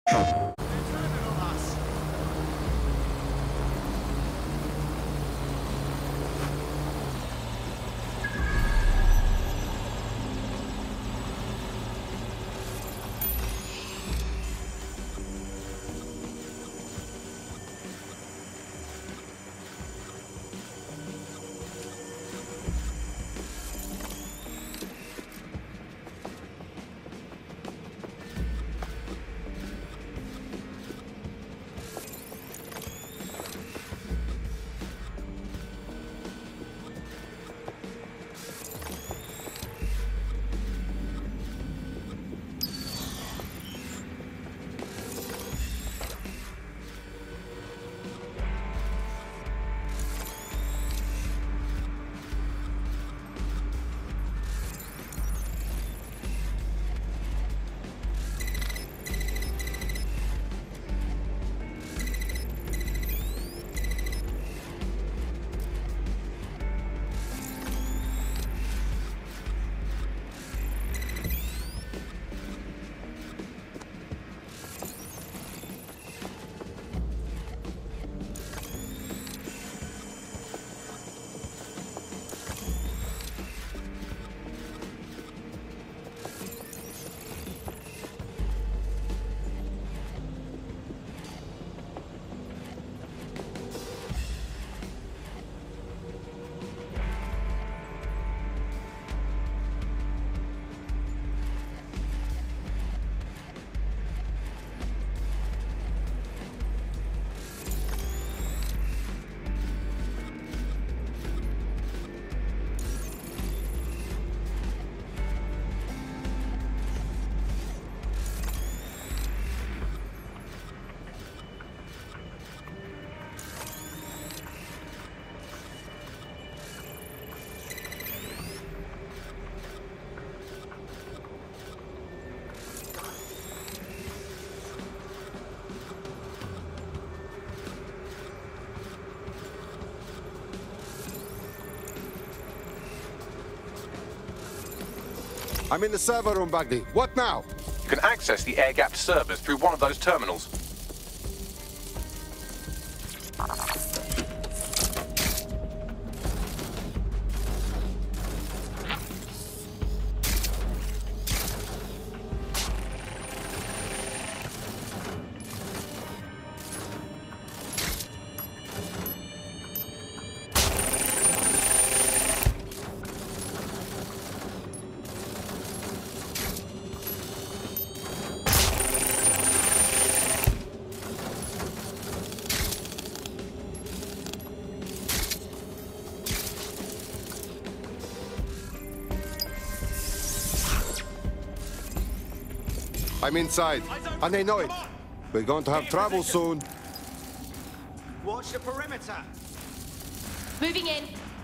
I'm in the server room, Baghdadi. What now? You can access the air-gapped servers through one of those terminals. I'm inside, and they know it. We're going to have trouble soon. Watch the perimeter. Moving in.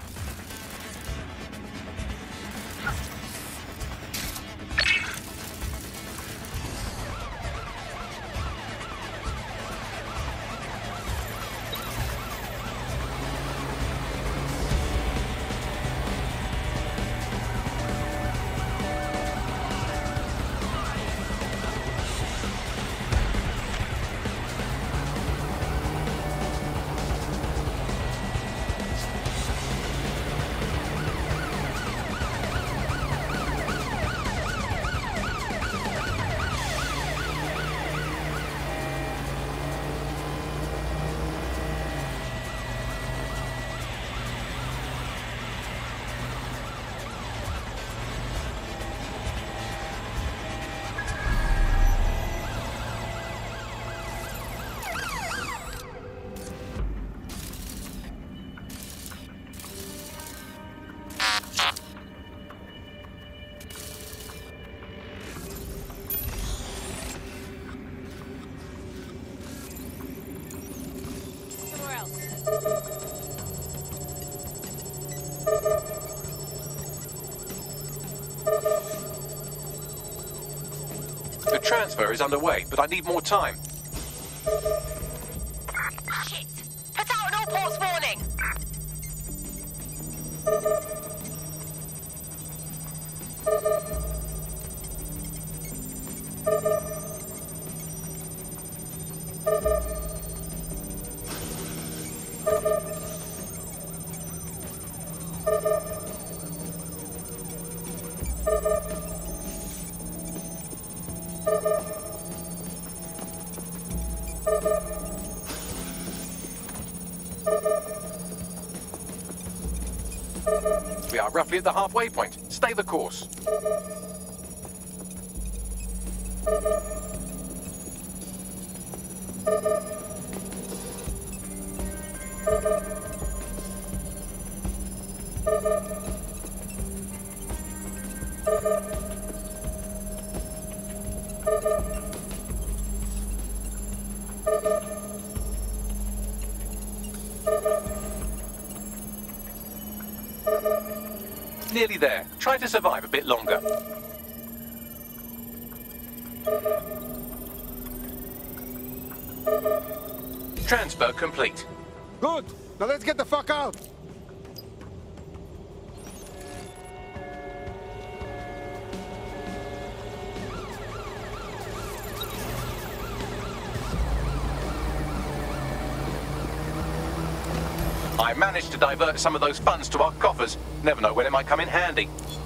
The transfer is underway, but I need more time. Shit! Put out an all ports warning! We are roughly at the halfway point. Stay the course. Nearly there. Try to survive a bit longer. Transfer complete. Good. Now let's get the fuck out. I managed to divert some of those funds to our coffers. Never know when it might come in handy.